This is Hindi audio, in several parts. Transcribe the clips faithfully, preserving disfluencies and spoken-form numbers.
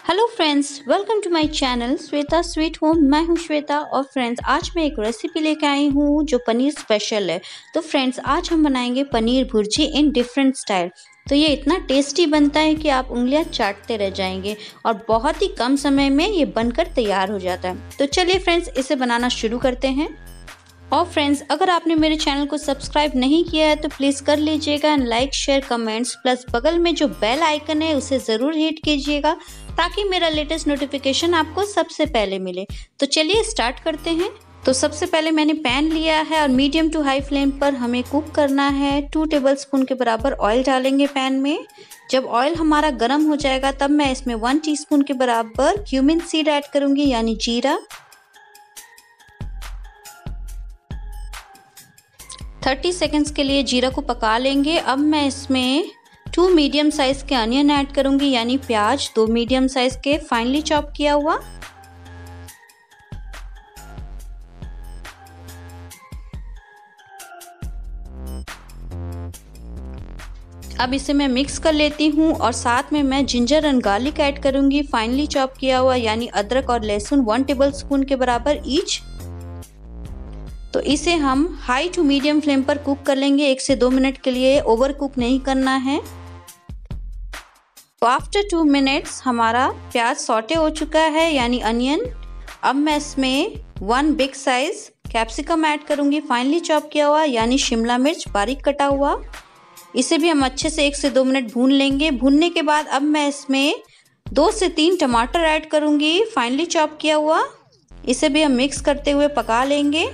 Hello friends, welcome to my channel Shweta sweet home. मैं हूं श्वेता और फ्रेंड्स आज मैं एक रेसिपी लेके आई हूं जो पनीर स्पेशल है। तो फ्रेंड्स आज हम बनाएंगे paneer bhurji in different style. तो ये इतना टेस्टी बनता है कि आप उंगलियां चाटते रह जाएंगे और बहुत ही कम समय में ये बनकर तैयार हो जाता है। तो चलिए फ्रेंड्स इसे बनाना शुरू करते हैं। और फ्रेंड्स अगर आपने मेरे चैनल को सब्सक्राइब नहीं किया है तो प्लीज़ कर लीजिएगा and like share comments plus बगल में जो बेल आइकन है उसे ज़रूर हिट कीजिएगा ताकि मेरा लेटेस्ट नोटिफिकेशन आपको सबसे पहले मिले। तो चलिए स्टार्ट करते हैं। तो सबसे पहले मैंने पैन लिया है और मीडियम टू हाई फ्लेम पर हमें कुक करना है। टू टेबलस्पून के बराबर ऑयल डालेंगे पैन में। जब ऑयल हमारा गर्म हो जाएगा तब मैं इसमें वन टीस्पून के बराबर क्यूमिन सीड ऐड करूँगी यानी जीरा। थर्टी सेकेंड्स के लिए जीरा को पका लेंगे। अब मैं इसमें टू मीडियम साइज़ के अनियन ऐड करूंगी यानी प्याज, दो मीडियम साइज़ के फाइनली चॉप किया हुआ। अब इसे मैं मिक्स कर लेती हूँ और साथ में मैं जिंजर एंड गार्लिक ऐड करूंगी फाइनली चॉप किया हुआ यानी अदरक और लहसुन वन टेबलस्पून के बराबर ईच। तो इसे हम हाई टू मीडियम फ्लेम पर कुक कर लेंगे एक से दो मिनट के लिए, ओवर कुक नहीं करना है। तो आफ्टर टू मिनट्स हमारा प्याज सॉटे हो चुका है यानी अनियन। अब मैं इसमें one big size capsicum add करूंगी फाइनली चॉप किया हुआ यानी शिमला मिर्च बारीक कटा हुआ। इसे भी हम अच्छे से एक से दो मिनट भून लेंगे। भूनने के बाद अब मैं इसमें दो से तीन टमाटर ऐड करूंगी फाइनली चॉप किया हुआ। इसे भी हम मिक्स करते हुए पका लेंगे।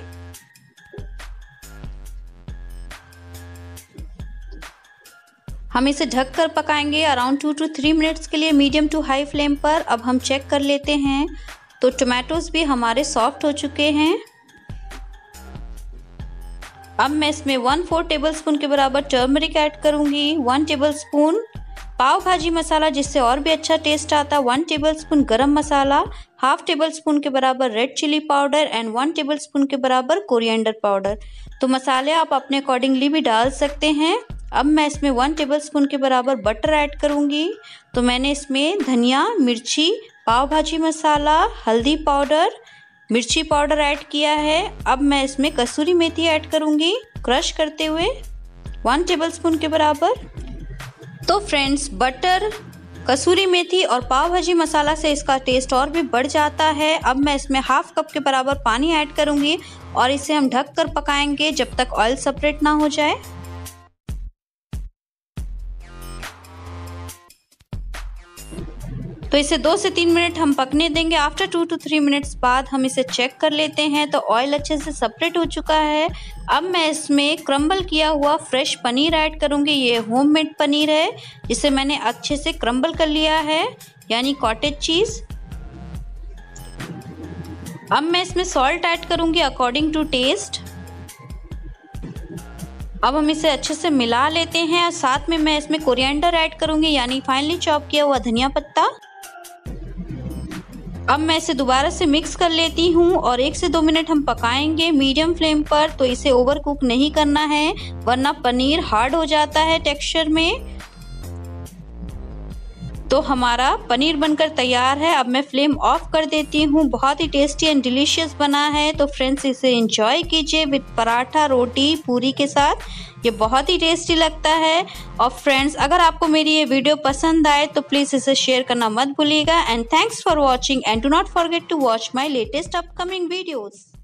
हम इसे ढककर पकाएंगे around two to three minutes के लिए मीडियम टू हाई फ्लेम पर। अब हम चेक कर लेते हैं तो टोमेटोज भी हमारे सॉफ्ट हो चुके हैं। अब मैं इसमें वन फोर टेबलस्पून के बराबर टर्मरिक ऐड करूंगी, वन टेबलस्पून पाव भाजी मसाला जिससे और भी अच्छा टेस्ट आता, वन टेबलस्पून गरम मसाला, हाफ टेबल स्पून के बराबर red chilli powder and one tablespoon के बराबर कोरिएंडर पाउडर। तो मसाले आप अपने अकॉर्डिंगली भी डाल सकते हैं। अब मैं इसमें वन टेबलस्पून के बराबर बटर ऐड करूंगी। तो मैंने इसमें धनिया, मिर्ची, पाव भाजी मसाला, हल्दी पाउडर, मिर्ची पाउडर ऐड किया है। अब मैं इसमें कसूरी मेथी ऐड करूंगी क्रश करते हुए वन टेबलस्पून के बराबर। तो फ्रेंड्स बटर, कसूरी मेथी और पाव भाजी मसाला से इसका टेस्ट और भी बढ़ जाता है। अब मैं इसमें हाफ कप के बराबर पानी ऐड करूंगी और इसे हम ढक कर पकाएंगे जब तक ऑयल सेपरेट ना हो जाए। तो इसे दो से तीन मिनट हम पकने देंगे। After two to three minutes बाद हम इसे चेक कर लेते हैं तो ऑयल अच्छे से सेपरेट हो चुका है। अब मैं इसमें क्रम्बल किया हुआ फ्रेश पनीर ऐड करूंगी। ये होममेड पनीर है जिसे मैंने अच्छे से क्रम्बल कर लिया है यानी कॉटेज चीज़। अब मैं इसमें सॉल्ट ऐड करूंगी अकॉर्डिंग टू टेस्ट। अब हम इसे अच्छे से मिला लेते हैं और साथ में मैं इसमें कोरिएंडर ऐड करूंगी यानी फाइनली चॉप किया हुआ धनिया पत्ता। अब मैं इसे दोबारा से मिक्स कर लेती हूँ और एक से दो मिनट हम पकाएंगे मीडियम फ्लेम पर। तो इसे ओवर कुक नहीं करना है वरना पनीर हार्ड हो जाता है टेक्सचर में। तो हमारा पनीर बनकर तैयार है। अब मैं फ्लेम ऑफ कर देती हूँ। बहुत ही टेस्टी एंड डिलीशियस बना है। तो फ्रेंड्स इसे एंजॉय कीजिए विद पराठा, रोटी, पूरी के साथ। ये बहुत ही टेस्टी लगता है। और फ्रेंड्स अगर आपको मेरी ये वीडियो पसंद आए तो प्लीज़ इसे शेयर करना मत भूलिएगा। And thanks for watching and do not forget to watch my latest upcoming videos.